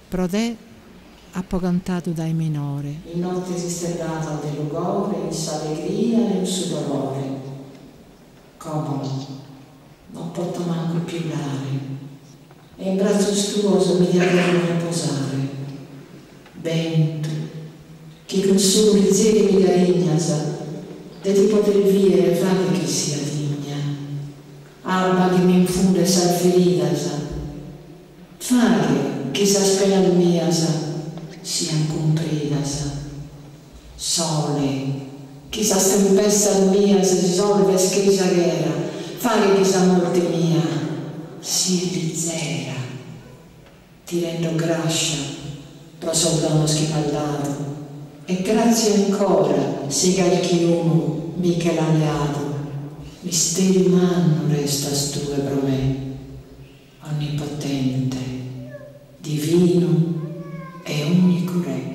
Prodè appocantato dai minore. In notte sisternata del lugore, in sua allegria e in suo dolore. Comodo, non porto manco più l'are, e in braccio stuoso mi diavolo riposare. Vento, chi con soli zeri mi carignasa, de ti poter vivere fare che sia digna. Alba che mi infunde sal feridasa, fare che sa spena miasa, sia compredasa. Sole, chi sa stempessa miasa, si solve schisa vera, fare che sa morte mia, si rizzera. Ti rendo grascia, pro soldano schimallato, e grazie ancora, se carichi uno, mica l'alleato. Misteri umano restas tu pro me, onnipotente, divino e unico Re.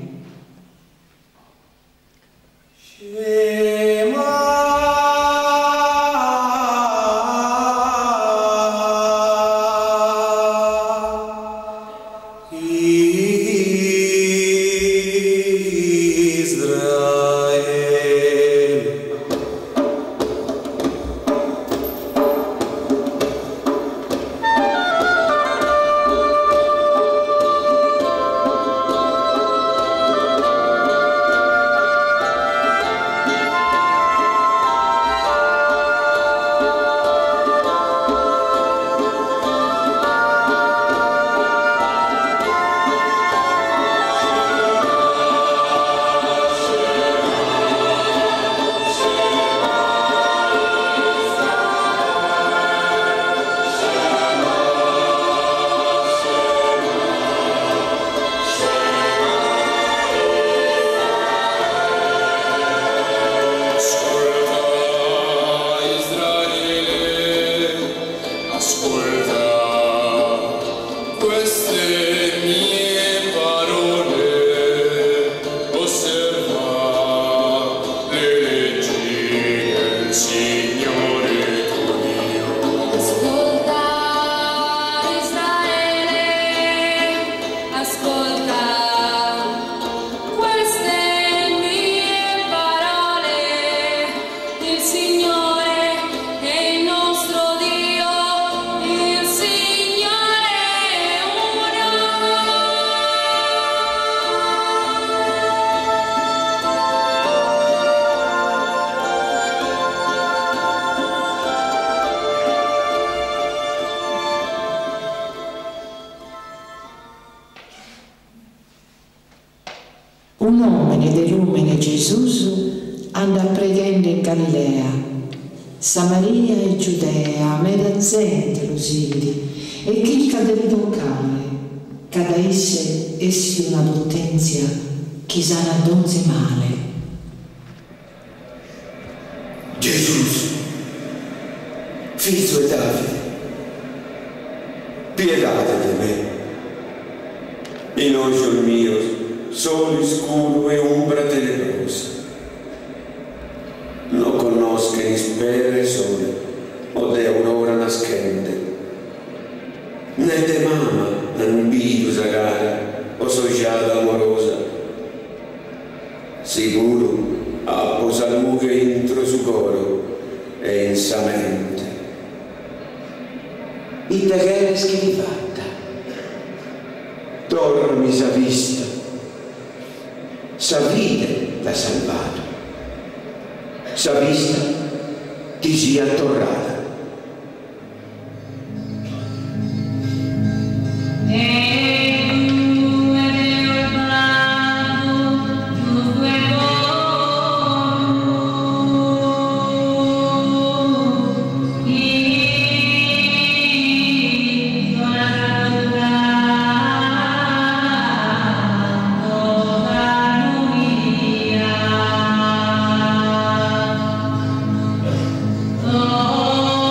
Un uomine dell'umene Gesù andò pregando in Galilea, Samaria e Giudea, a mera gente lo sidi, e chi cadeva locale, cada essi una dotenzia, chi sana donze male. Gesù, figlio di Davide, piedate di me, in oggio mio, sole scuro e ombra tenebrosa. Non conosco in spere sole, o de aurora nascente, né de mama, non bido sagara, o sojada amorosa. Sicuro, a posalughe intro su coro, e in sa mente. Il daghere schivata, dormi sa vista, sa vide l'ha salvato, sa vista ti sia torrata. Oh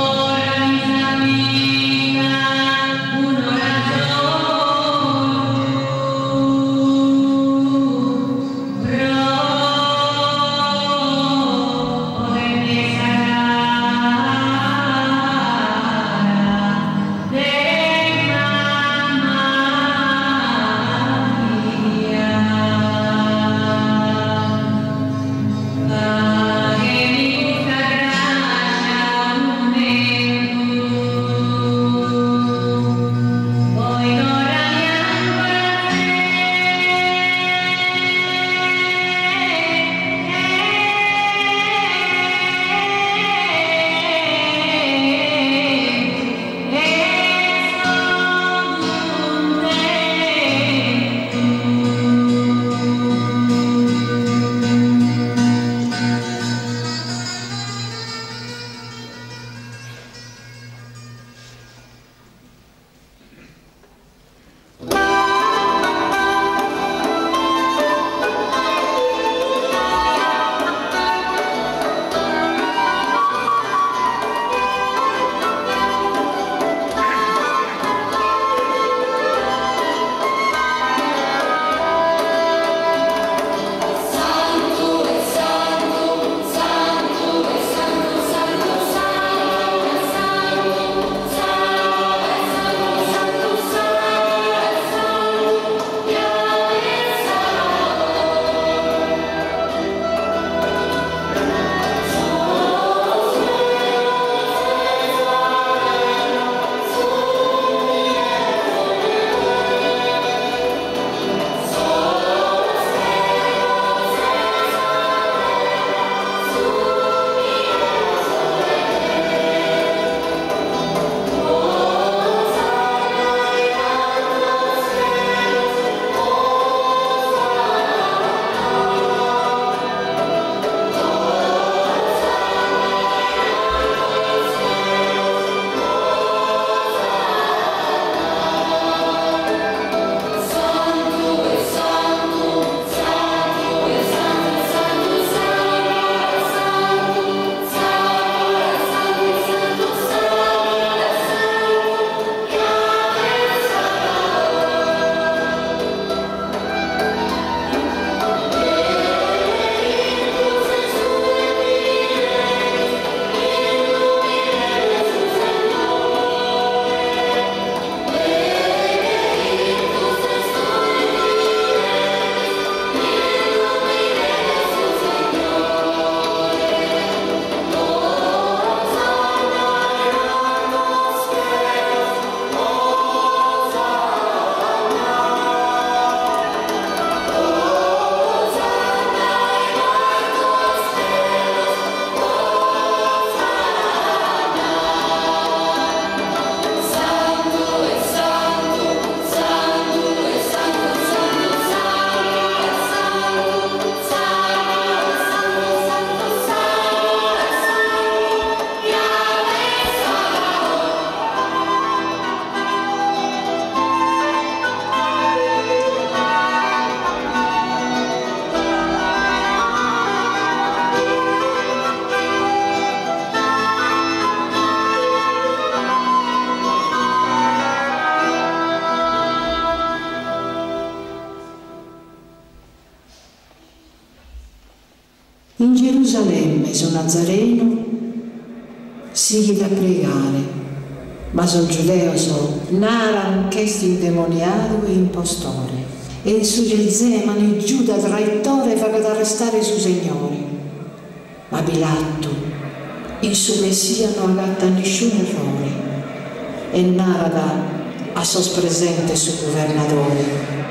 Gerusalemme su Nazareno sigui da pregare, ma sul giudeo naran chesti indemoniato e impostore, e su Gezemani Giuda traitore fa ad arrestare su Signore. Ma Pilato in su Messia non agatta nessun errore e narada a sos presente su governatore.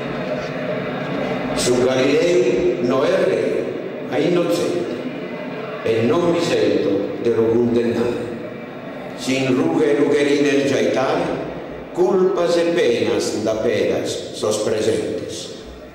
Su Galileo non è re, ma innocente, e non mi sento di lo condannare. Si inruga e rugherina il giaitale, culpas e penas da pedas sos presentes.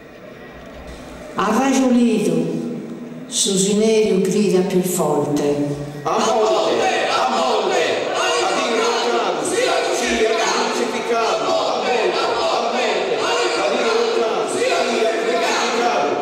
Ha ragiolito, su Sinerio grida più forte. A monte, a monte, a dirottrato, sia crucificato, a monte, a dirottrato, sia crucificato.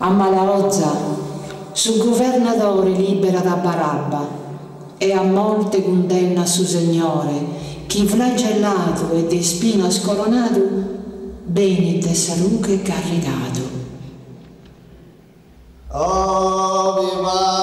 A Malaozza, su governatore libera da Barabba, e a molte condanna su Signore, chi flagellato e di spina scoronato, bene te salute e carricato. Oh, viva!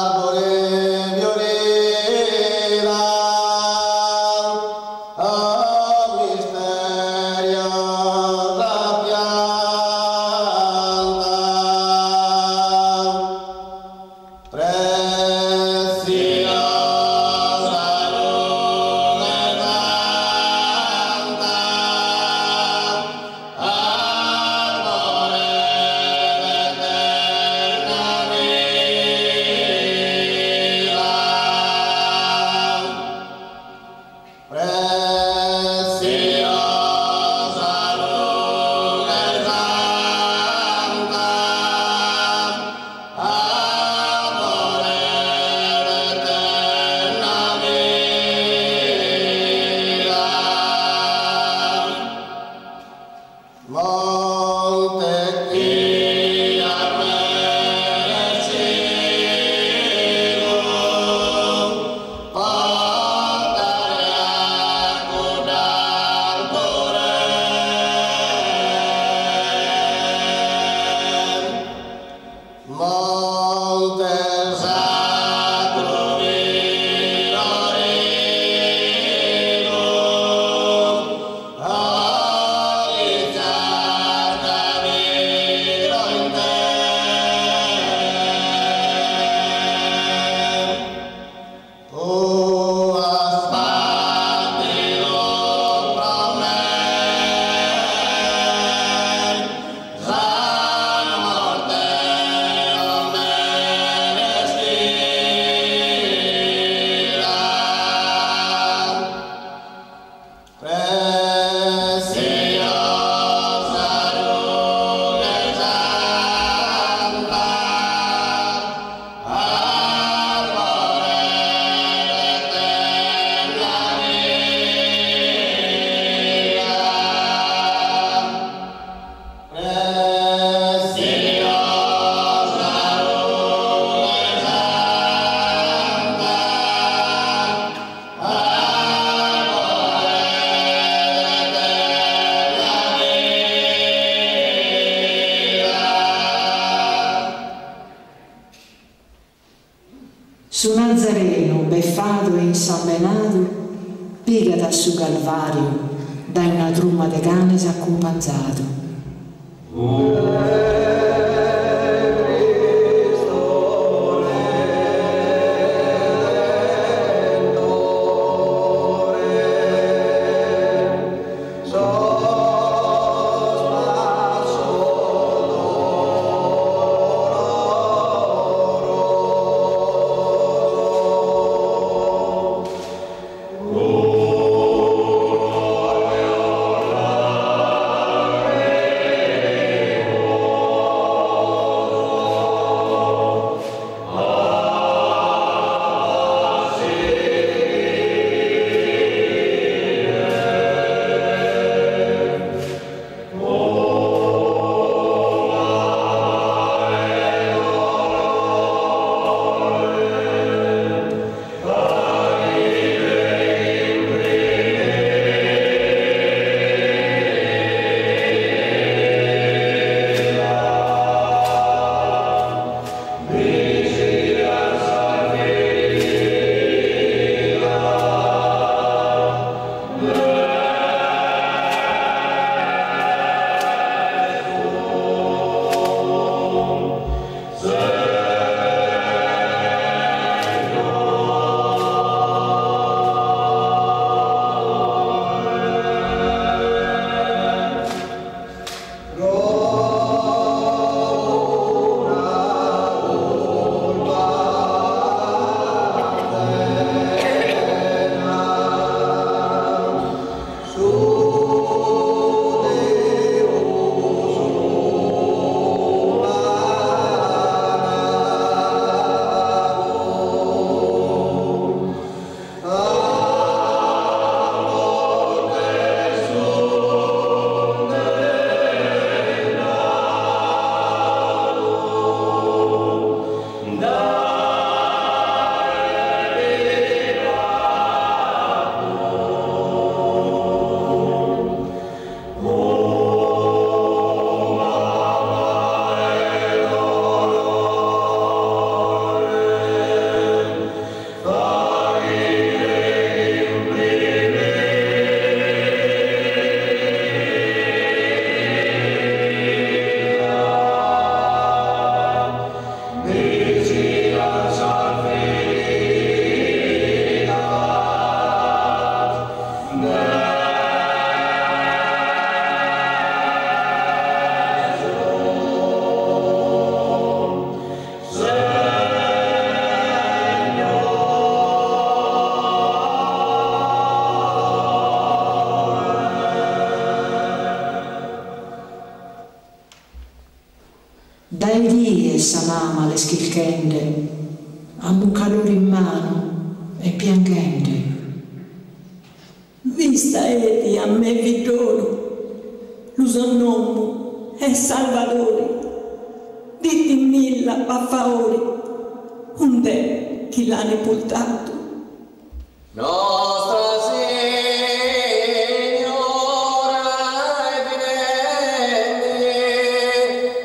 Su Nazareno, beffato e insanbenato, piega dal suo calvario, da una trumma de cane s'accompagnato. essa mamma le schilchende, a un calore in mano e piangente. Vista eti a me vidolo, lo sonnomo è Salvatore, ditti milla pa favore, un te chi l'ha nepultato. Nostra Signora evidente,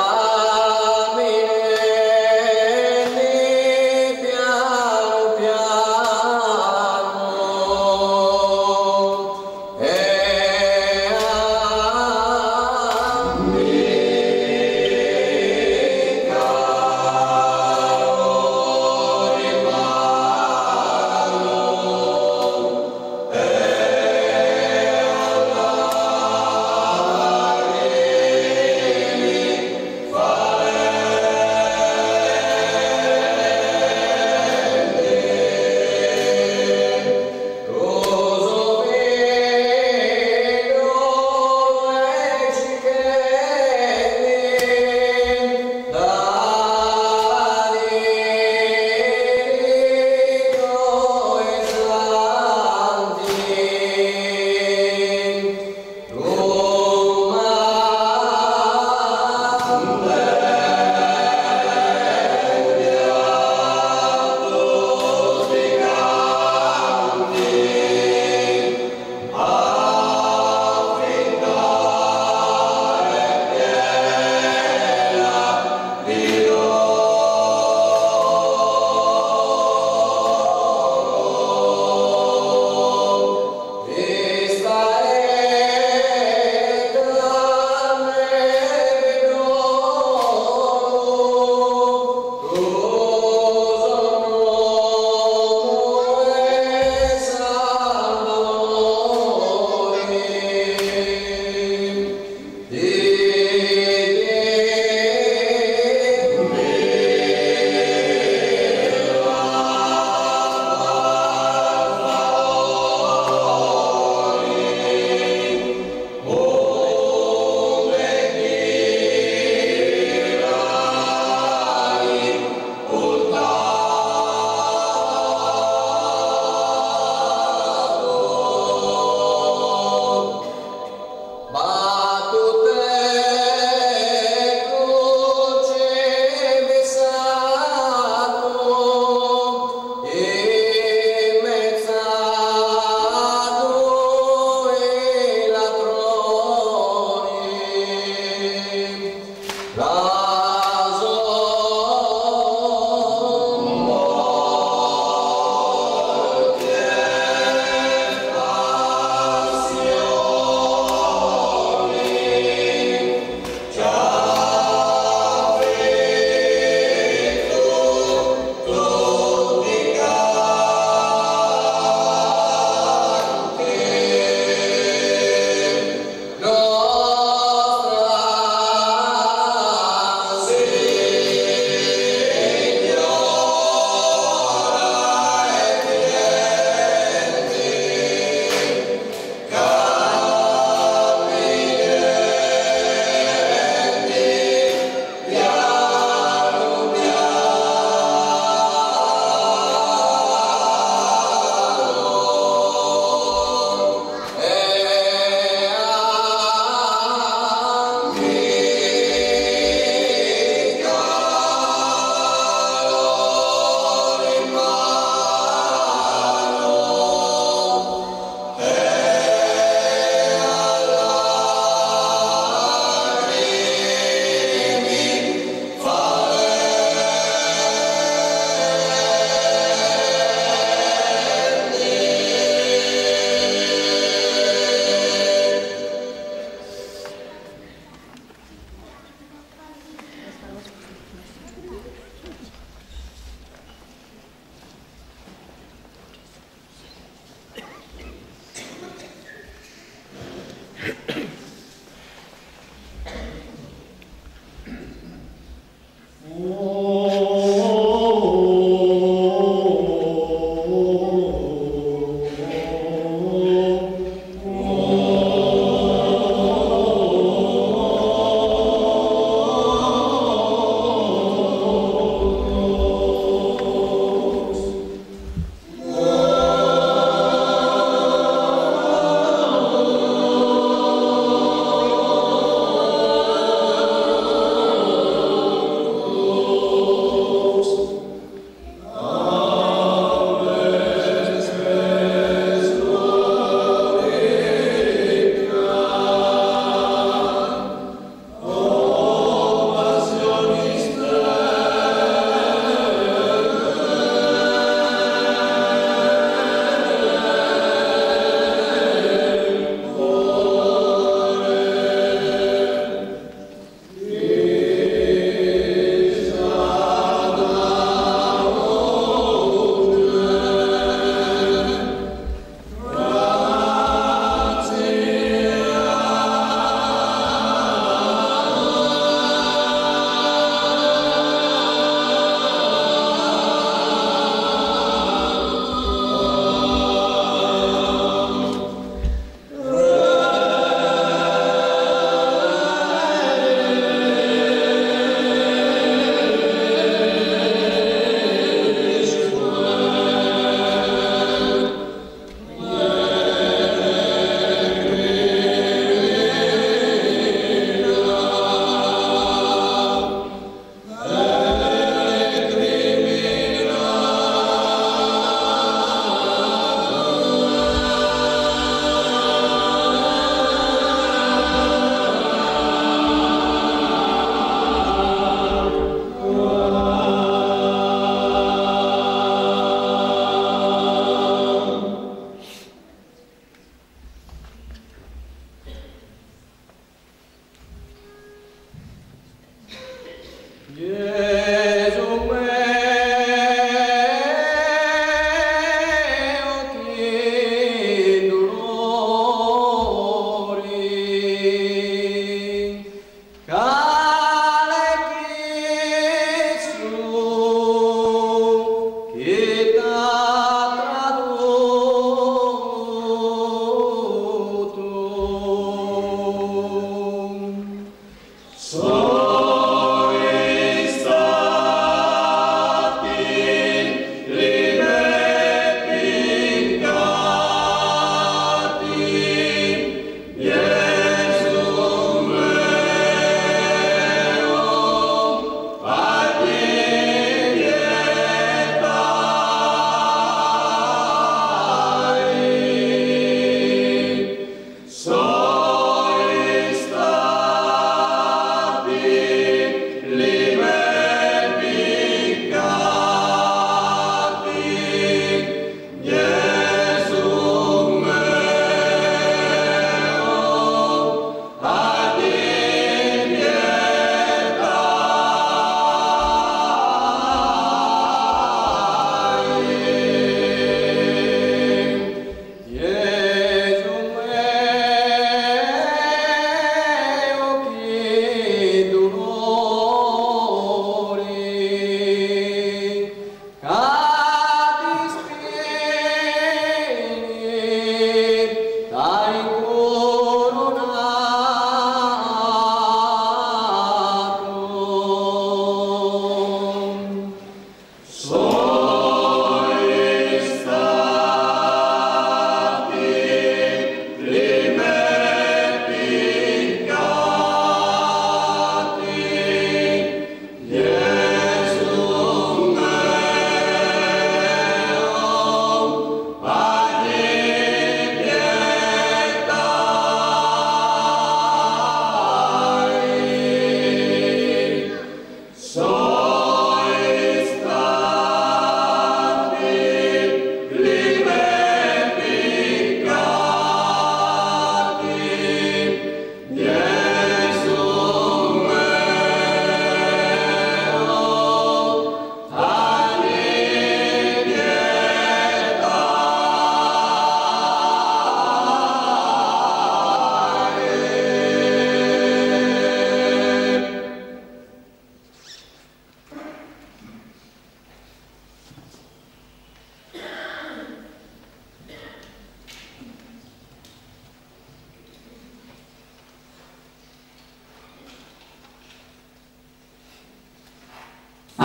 camminelli piano piano, e a me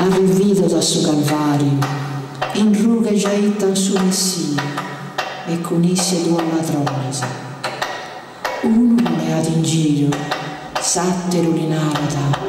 arrivido da su Calvario, in rughe già ittan su Messia, e con esse due ladrones. Uno ne ad in giro, satteru li narata.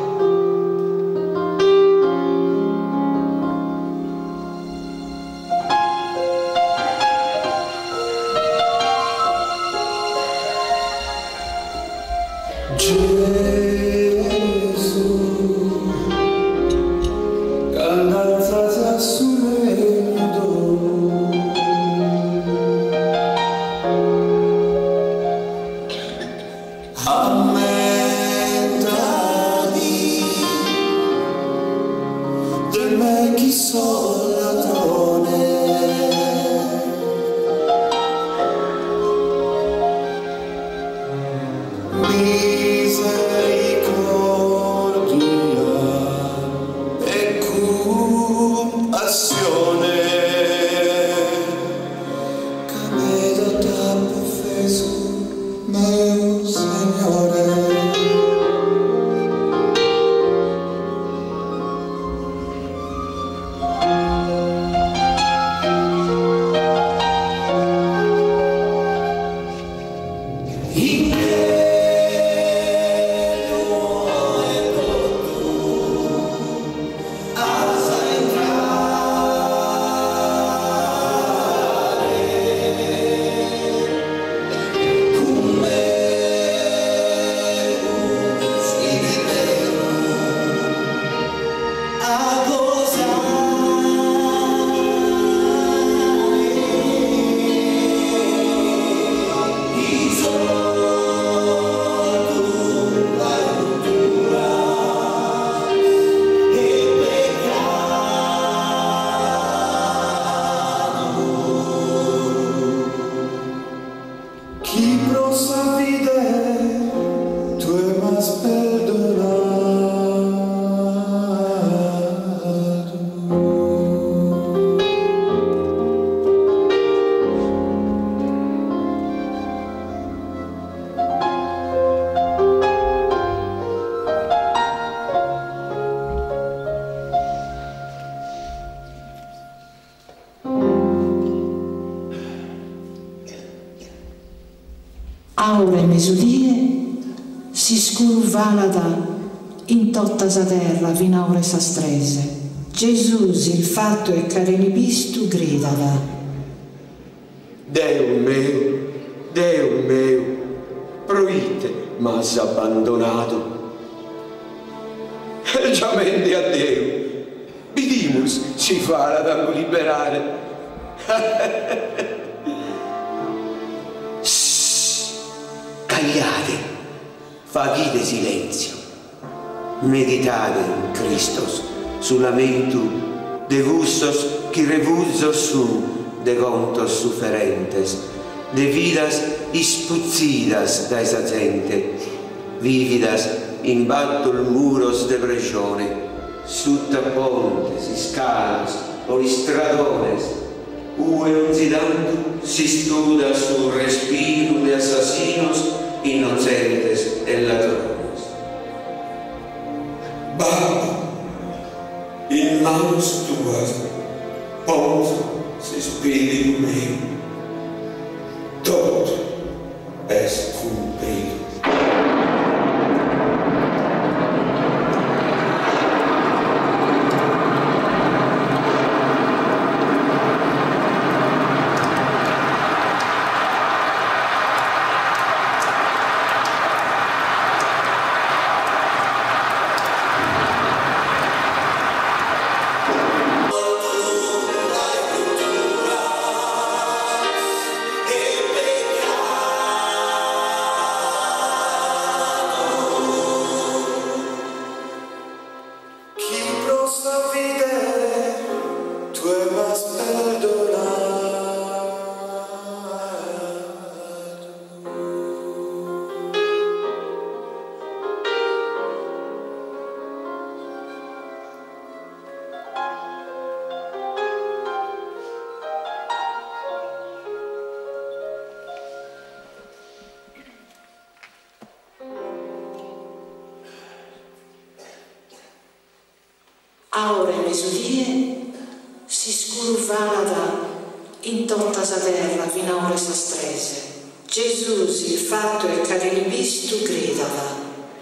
Aure mesudie si scurvalada in totta sa terra vinaure sastrese. Gesù il fatto e carenipistu gridada. Deo meu, proite m'has abbandonato. Già mente a Deo, vidimus si farà da liberare. Cagliate, fagite silenzio, meditate in Christos, sulamentu de vussos qui revulsos sum de contos suferentes, de vidas ispuzzidas da esa gente, vividas in battul muros de prigione, sutta pontes, scalas, o stradones, ue unzidantu si studa sul respiro de assassinos innocentes e ladrones. Baba, in manus tuas posa se spiritu meu, tot est cumplido. a ore e mesudie, si scurvada in tutta sa terra fino a ore s'astrese. Gesù il fatto e carino visto gridava.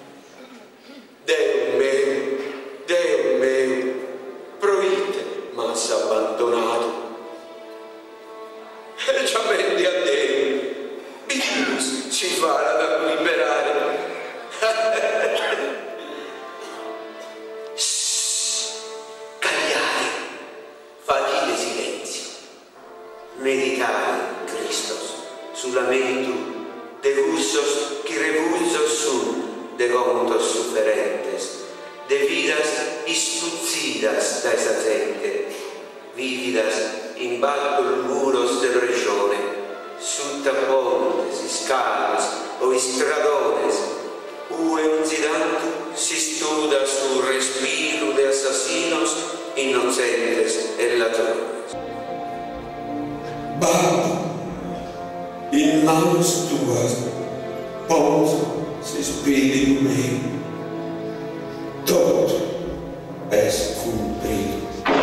Deo meu, proite m'has abbandonato. E già vendi a Dio, Dio ci farà da liberare. Cagliare, fate silenzio, meditare Christos, sulla mentu de gustos que revulsos sun, de contos suferentes, de vidas ispuzzidas da esa gente, vívidas in battul muros de regione, sutta pontes, escalas o estradones, ue unzidantu si studa su respiro de assassinos innocentes e ladrones. Babbo, in manos tuas poso se spiritu meu, todo es cumprido.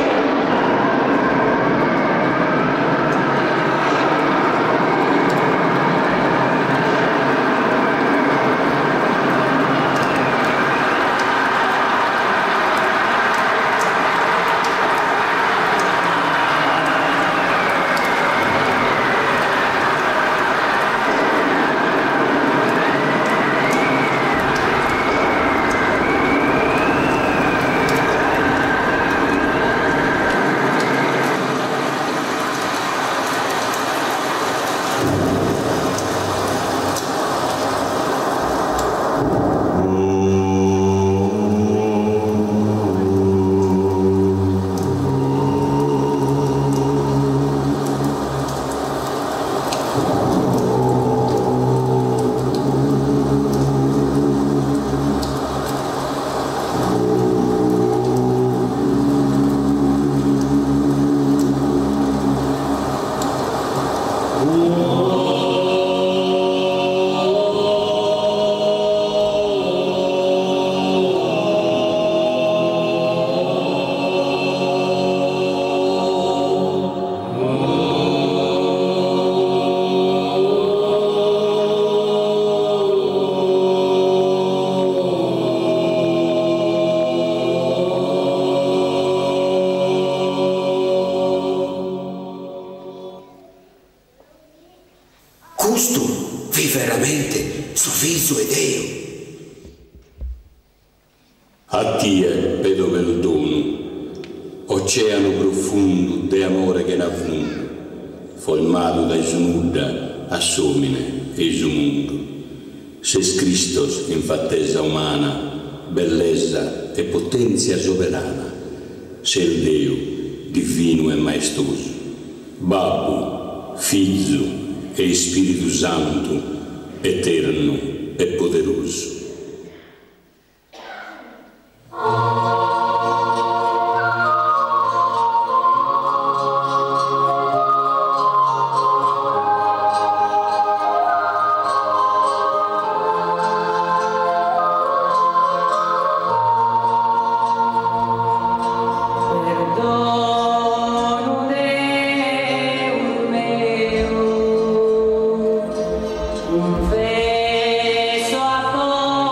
Custo vi veramente su viso e Deo. A tie vedo vel dono, oceano profondo de amore che n'avvundo, formato da snudda a somine e il mondo. Ses Christos in fattezza umana, bellezza e potenzia sovrana, se il Deo divino e maestoso, Babbo, Figlio e Spirito Santo, eterno e poderoso. Confesso a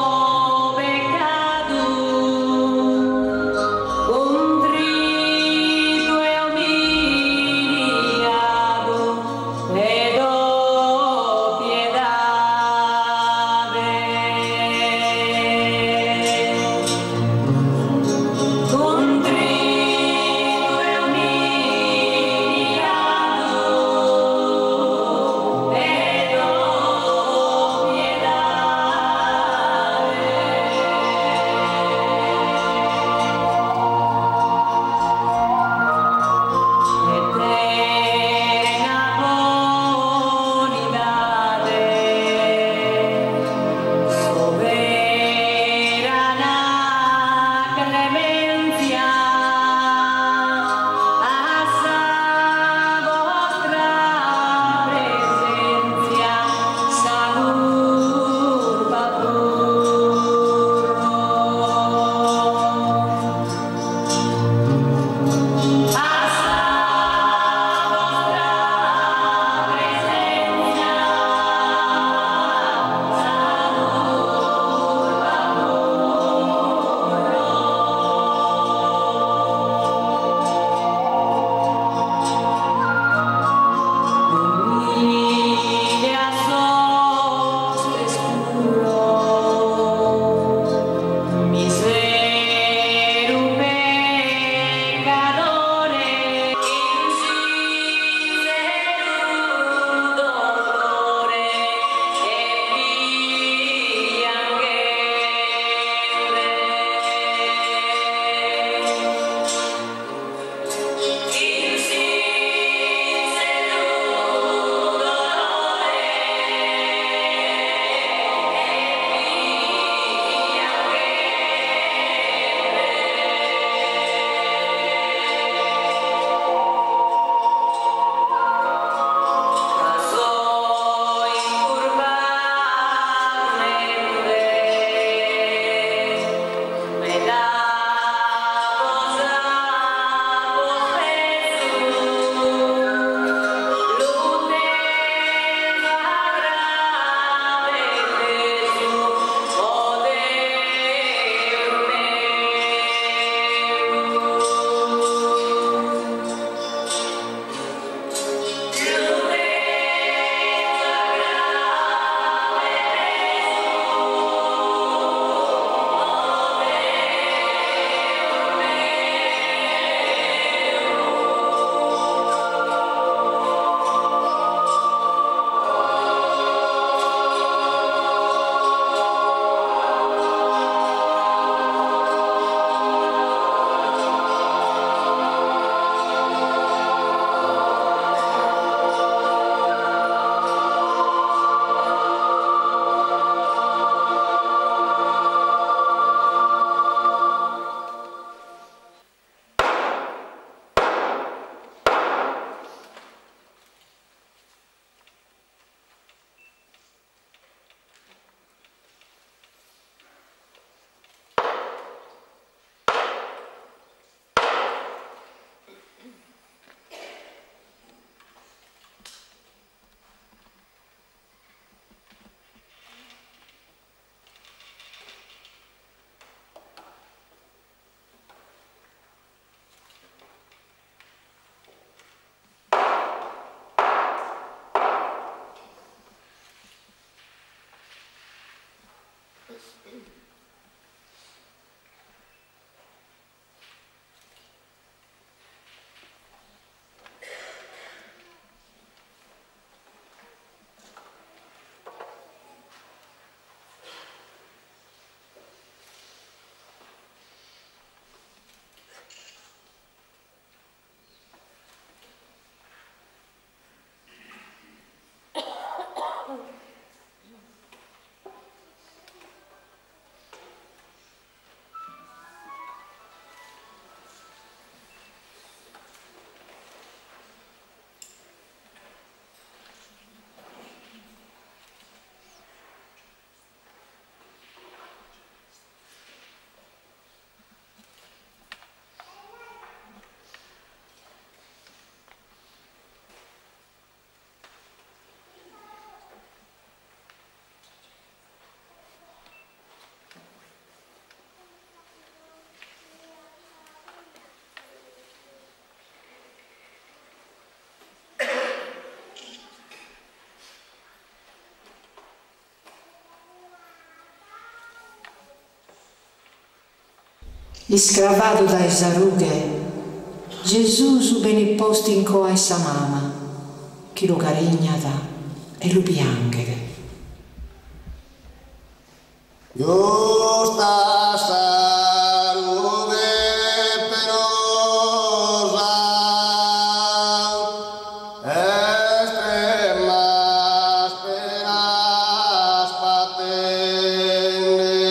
Iscravado da esarughe, Gesù su beni posti in coa essa mama, chi lo carignata e lo piangere. Giusta sarughe penosa, estrema speras patende,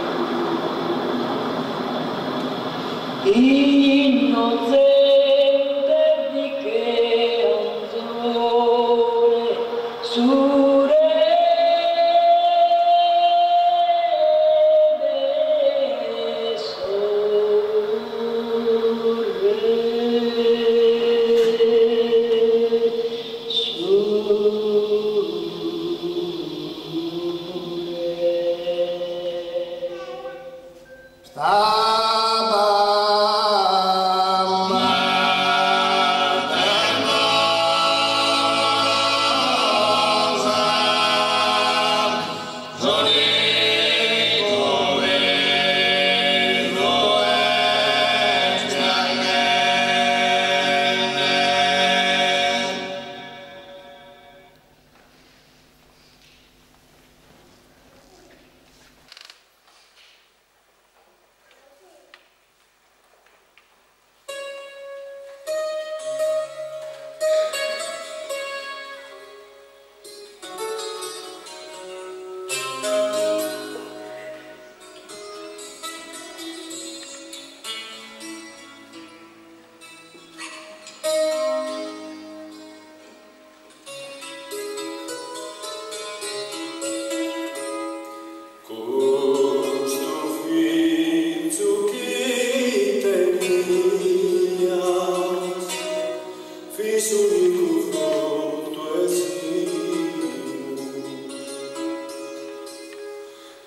innocente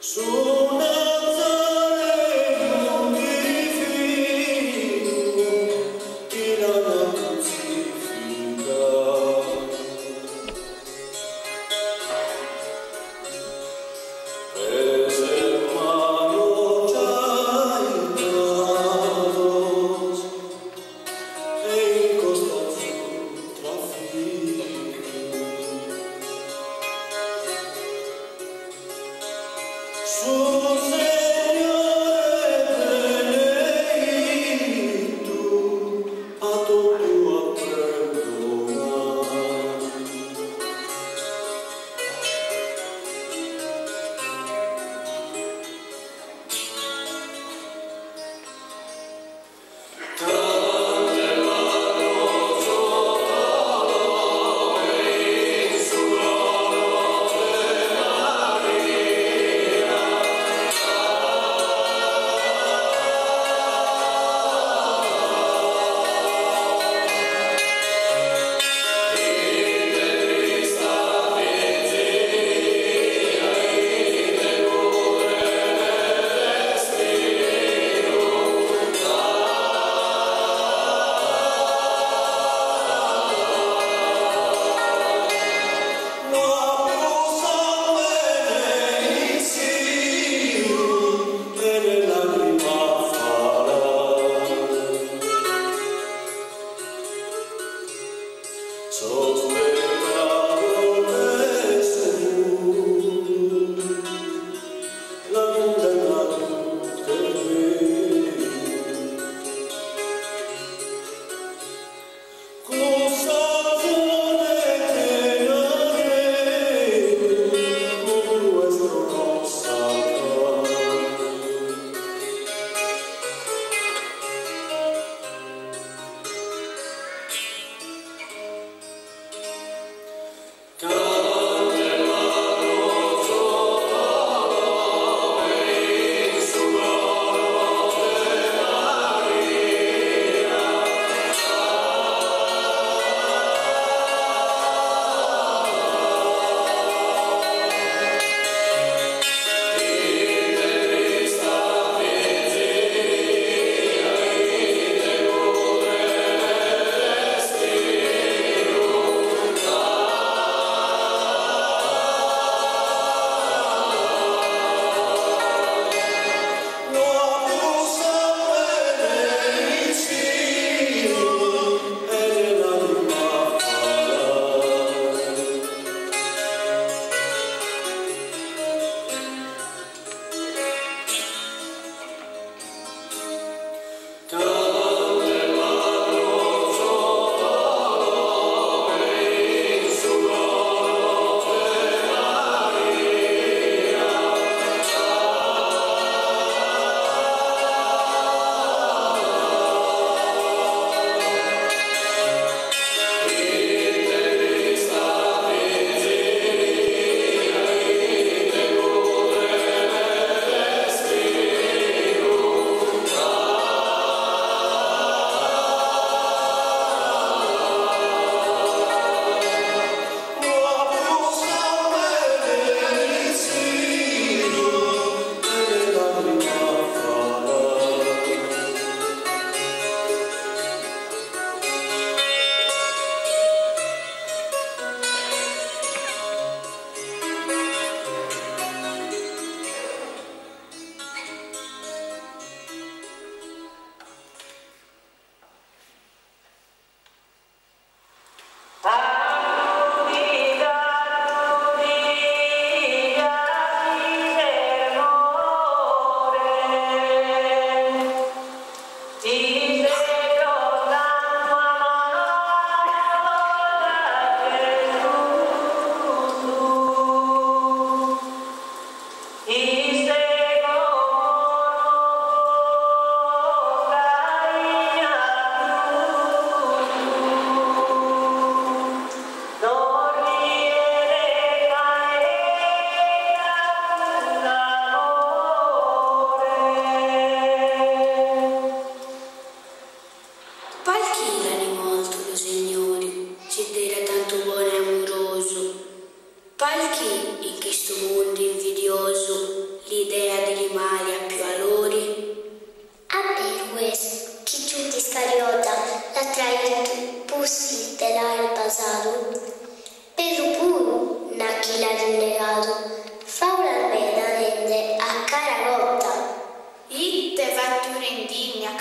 Maria.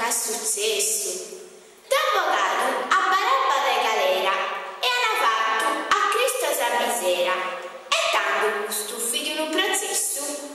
che è successo. T'avvocato a barabba de galera e hanno fatto a Cristo sa misera e tanto stufi di un processo.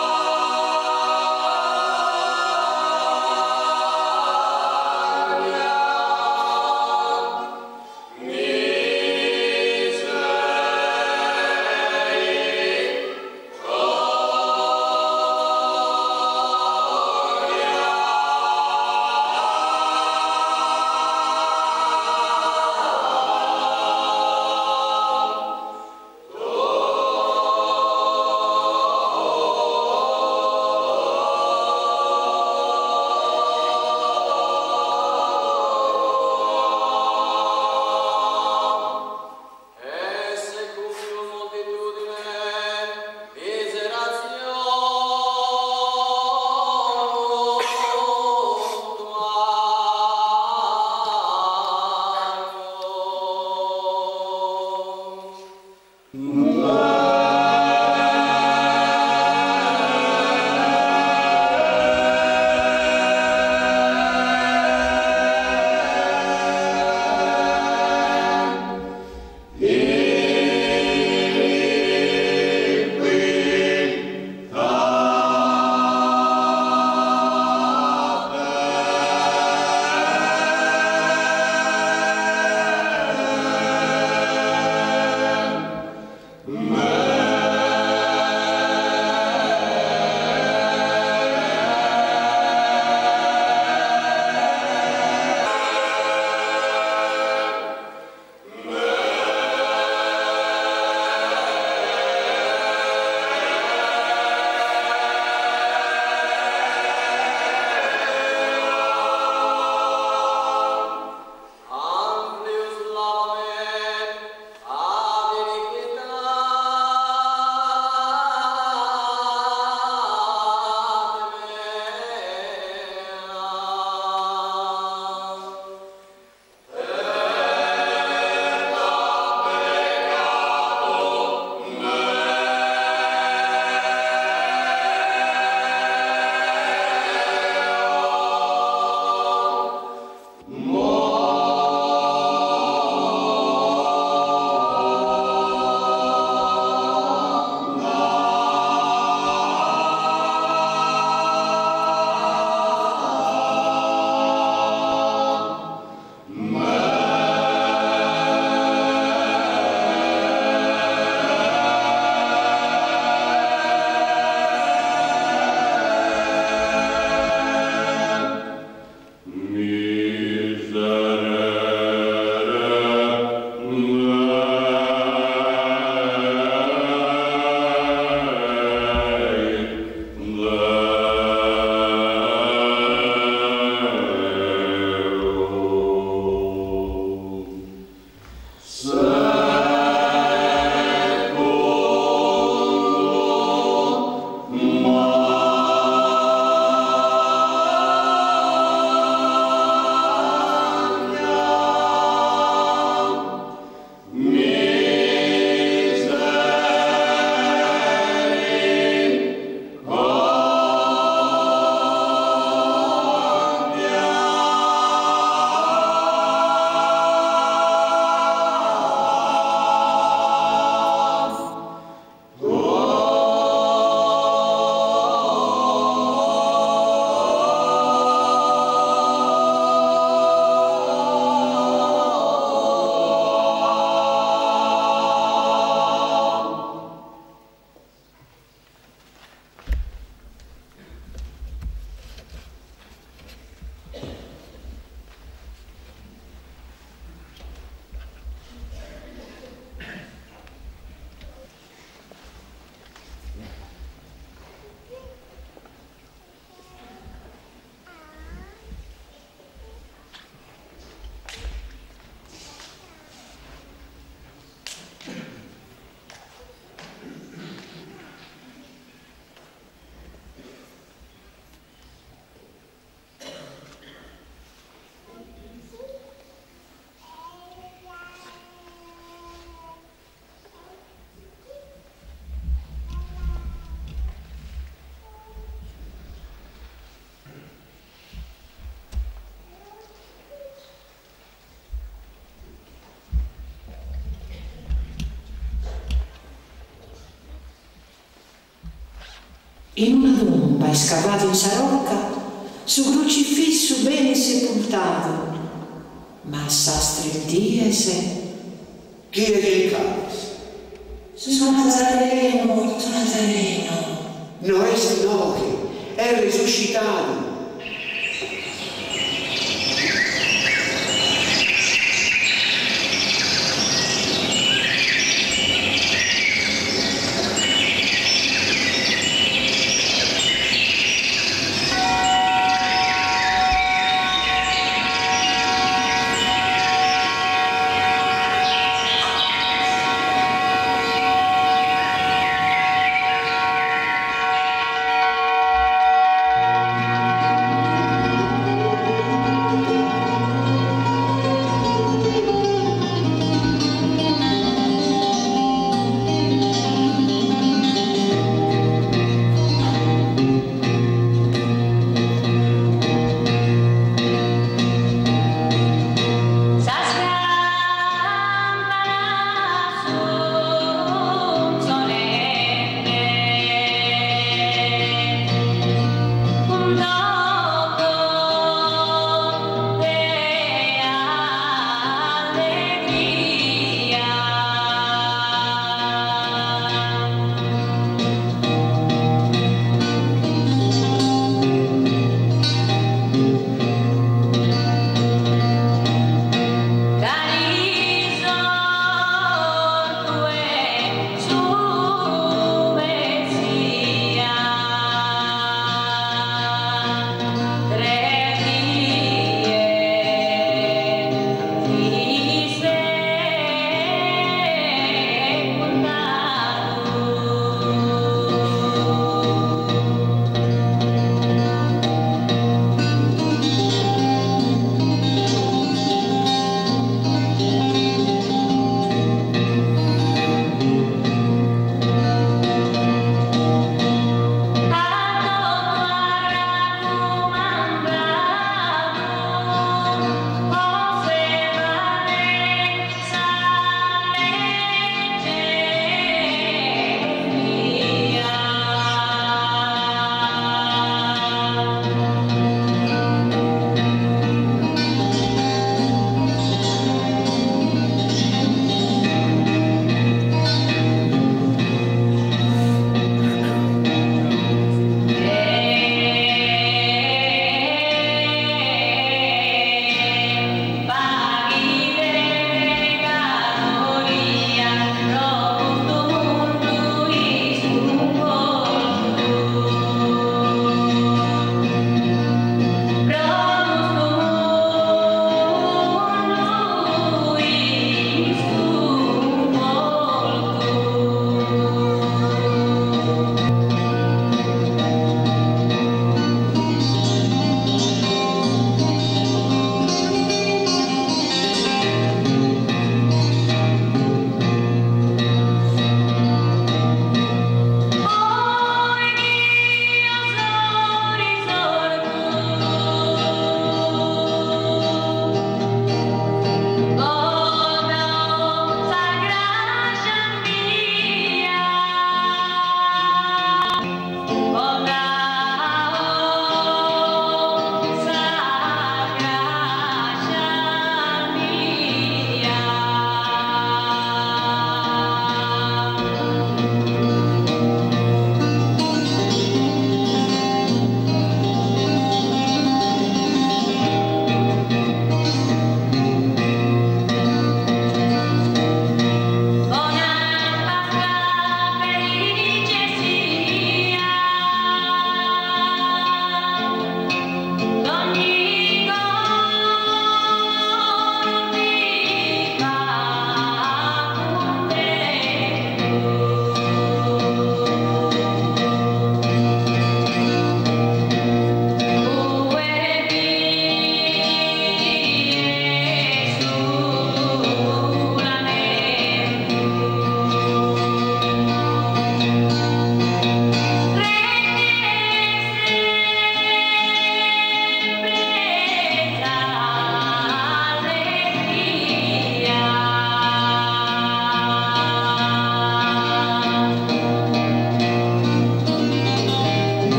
Yeah. in una tomba scavato in sarocca, su crocifisso bene sepultato, ma sastre diese. Chi è il capo? Su Nazareno, tu Nazareno. No es noche, è risuscitato.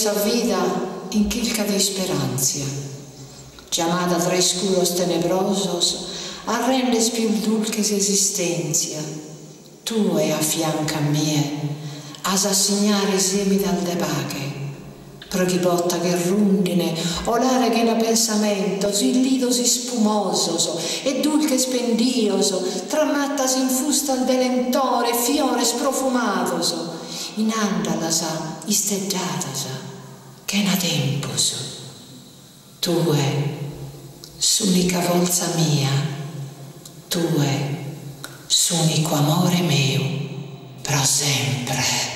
sa vida in quilca de speranzia, chiamata tra escuros tenebrosos, arrendes più dulces existencia, tu e a fianca mie, as assignare semi dal debache, pro chi botta che rundine, olare che na pensamento, si lidos spumosos, e dulces pendioso, tramattas in fusta de lentore, fiores profumados, in andalas isteggiatas, che na tempus, tue, s'unica volza mia, tue, s'unico amore meu, pro sempre.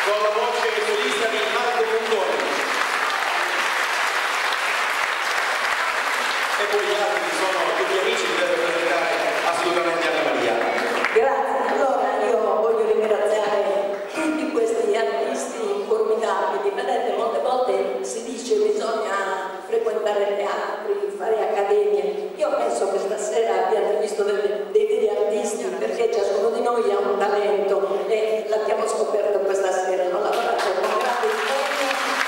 con la voce solista di Marco Montoni. E poi gli altri sono tutti amici che devono presentare assolutamente Anna Maria. Grazie, allora io voglio ringraziare tutti questi artisti formidabili. Vedete, molte volte si dice che bisogna frequentare teatri, fare accademie. Io penso che stasera abbiate visto dei veri artisti, perché ciascuno di noi ha un talento e l'abbiamo scoperto questa sera. Hanno lavorato con grande impegno.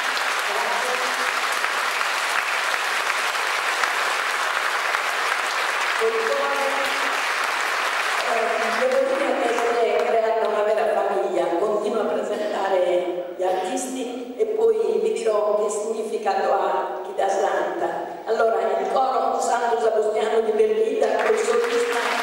Devo dire che si è creata una vera famiglia. Continuo a presentare gli artisti e poi vi dirò che significato ha Chita Santa. Allora, il coro Santo Salustiano di Berlida, col solista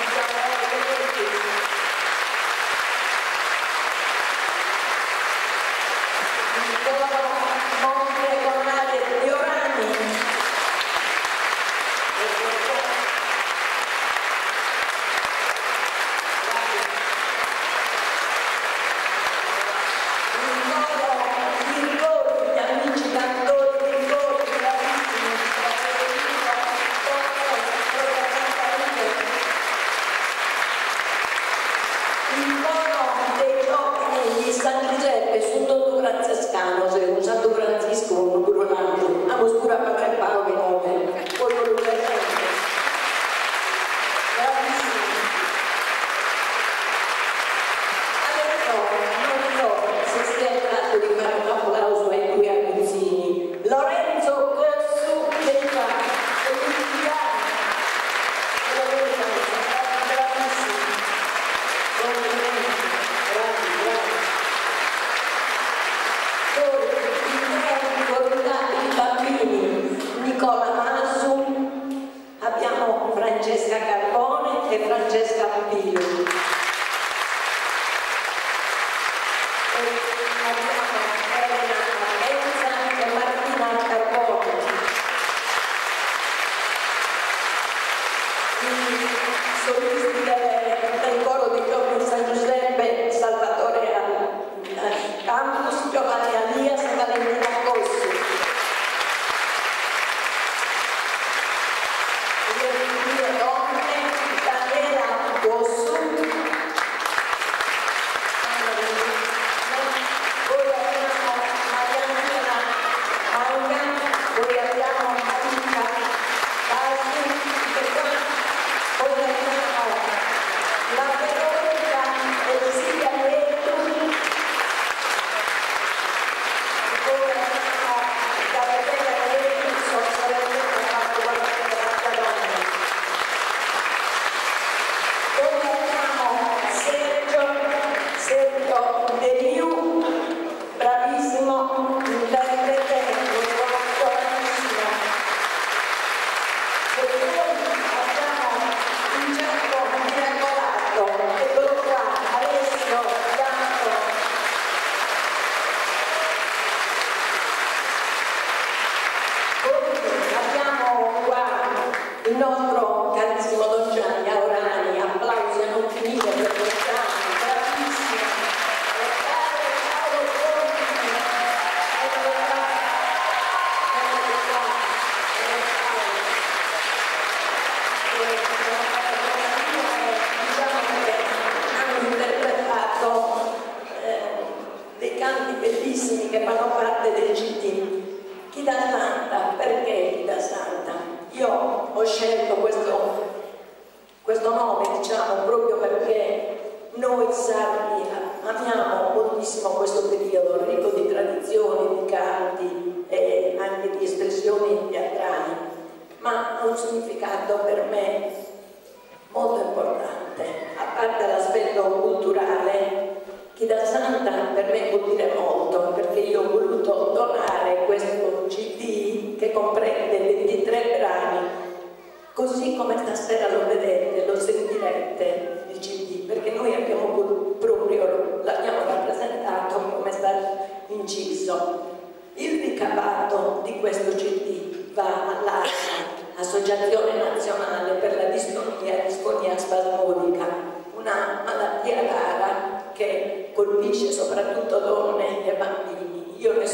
così come stasera lo vedete, lo sentirete il CD, perché noi abbiamo proprio, l'abbiamo rappresentato come è stato inciso. Il ricavato di questo CD va all'ASA, Associazione Nazionale per la Disfonia Spasmodica, una malattia rara che colpisce soprattutto donne e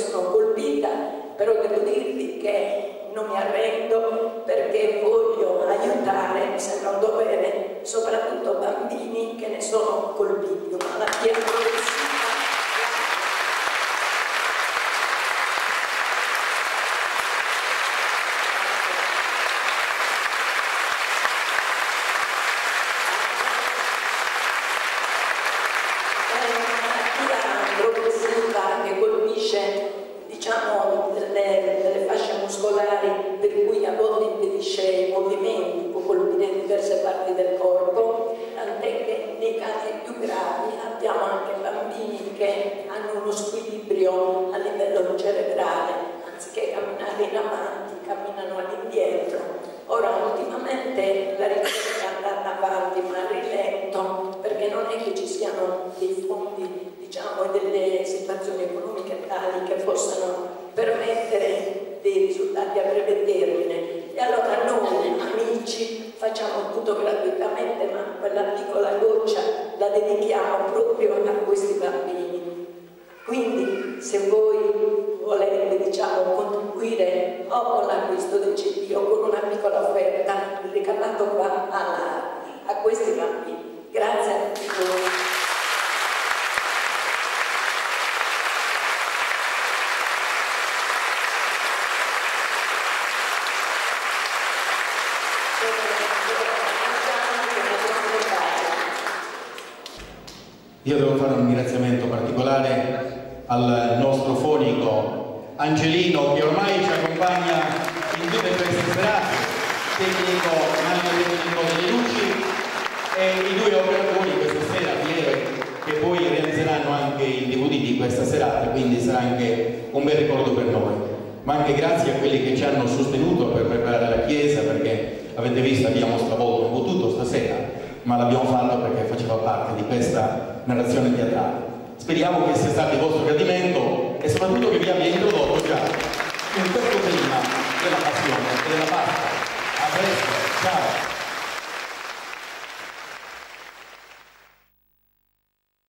sono colpita, però devo dirvi che non mi arrendo perché voglio aiutare, mi sembra un dovere, soprattutto bambini che ne sono colpiti da malattia progressiva. Che colpisce, diciamo, delle fasce muscolari, per cui a volte impedisce i movimenti, può colpire diverse parti del corpo, tant'è che nei casi più gravi abbiamo anche bambini che hanno uno squilibrio a livello cerebrale, anziché camminare in avanti, camminano all'indietro. Ora, ultimamente la ricerca è andata avanti, ma a rilento, perché non è che ci siano dei fondi, diciamo, e delle situazioni economiche tali che possano permettere dei risultati a breve termine. E allora noi, amici, facciamo tutto gratuitamente, ma quella piccola goccia la dedichiamo proprio a questi bambini. Quindi, se voi volete, diciamo, contribuire o con l'acquisto del CD o con una piccola offerta, il ricavato va a questi bambini. Grazie a tutti voi. Io devo fare un ringraziamento particolare al nostro fonico Angelino, che ormai ci accompagna in tutte queste serate, anche tecnico delle luci, e i due operatori questa sera, Piero, che poi realizzeranno anche il DVD di questa serata, quindi sarà anche un bel ricordo per noi. Ma anche grazie a quelli che ci hanno sostenuto per preparare la chiesa, perché avete visto abbiamo stravolto un po' tutto stasera, ma l'abbiamo fatto perché faceva parte di questa narrazione teatrale. Speriamo che sia stato il vostro gradimento e soprattutto che vi abbia introdotto già in questo clima della passione e della pasta. A presto, ciao!